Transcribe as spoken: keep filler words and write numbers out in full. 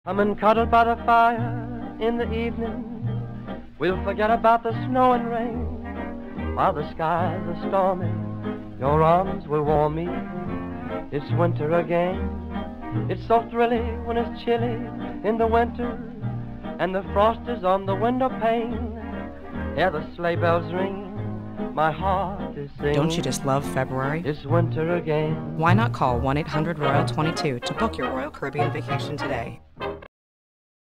Come and cuddle by the fire in the evening. We'll forget about the snow and rain. While the skies are stormy, your arms will warm me. It's winter again. It's so thrilling when it's chilly in the winter, and the frost is on the window pane. Hear the sleigh bells ring, my heart is singing. Don't you just love February? It's winter again. Why not call one eight hundred Royal twenty-two to book your Royal Caribbean vacation today?